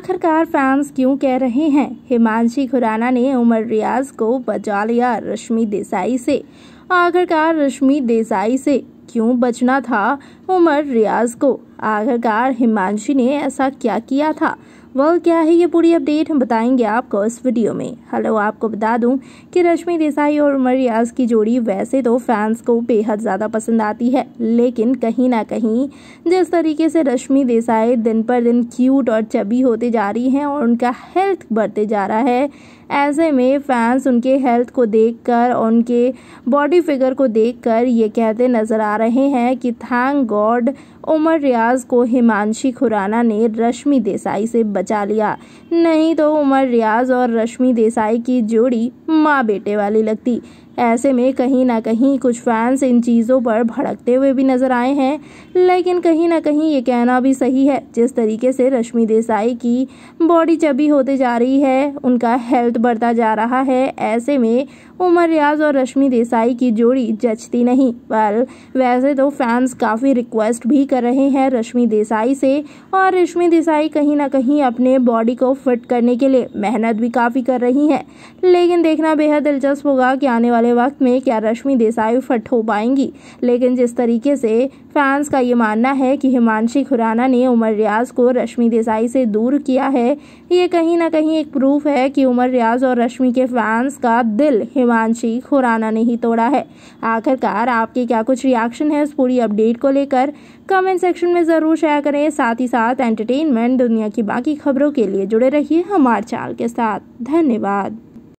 आखिरकार फैंस क्यों कह रहे हैं हिमांशी खुराना ने उमर रियाज को बचा लिया रश्मि देसाई से। आखिरकार रश्मि देसाई से क्यों बचना था उमर रियाज को? आखिरकार हिमांशी ने ऐसा क्या किया था? वह क्या है ये पूरी अपडेट हम बताएंगे आपको इस वीडियो में। हेलो, आपको बता दूं कि रश्मि देसाई और उमर रियाज की जोड़ी वैसे तो फैंस को बेहद ज़्यादा पसंद आती है, लेकिन कहीं ना कहीं जिस तरीके से रश्मि देसाई दिन पर दिन क्यूट और चबी होते जा रही हैं और उनका हेल्थ बढ़ते जा रहा है, ऐसे में फैंस उनके हेल्थ को देखकर और उनके बॉडी फिगर को देखकर ये कहते नजर आ रहे हैं कि थैंक गॉड उमर रियाज को हिमांशी खुराना ने रश्मि देसाई से बचा लिया, नहीं तो उमर रियाज और रश्मि देसाई की जोड़ी माँ बेटे वाली लगती। ऐसे में कहीं ना कहीं कुछ फैंस इन चीज़ों पर भड़कते हुए भी नजर आए हैं, लेकिन कहीं ना कहीं ये कहना भी सही है, जिस तरीके से रश्मि देसाई की बॉडी चबी होते जा रही है, उनका हेल्थ बढ़ता जा रहा है, ऐसे में उमर रियाज और रश्मि देसाई की जोड़ी जचती नहीं। पर वैसे तो फैंस काफ़ी रिक्वेस्ट भी कर रहे हैं रश्मि देसाई से, और रश्मि देसाई कहीं ना कहीं अपने बॉडी को फिट करने के लिए मेहनत भी काफ़ी कर रही हैं, लेकिन देखना बेहद दिलचस्प होगा कि आने वाले वक्त में क्या रश्मि देसाई फिट हो पाएंगी। लेकिन जिस तरीके से फैंस का ये मानना है कि हिमांशी खुराना ने उमर रियाज को रश्मि देसाई से दूर किया है, ये कहीं ना कहीं एक प्रूफ है कि उमर रियाज और रश्मि के फैंस का दिल हिमांशी खुराना ने ही तोड़ा है। आखिरकार आपके क्या कुछ रिएक्शन है इस पूरी अपडेट को लेकर? कमेंट सेक्शन में जरूर शेयर करें। साथ ही साथ एंटरटेनमेंट दुनिया की बाकी खबरों के लिए जुड़े रहिए हमारे चैनल के साथ। धन्यवाद।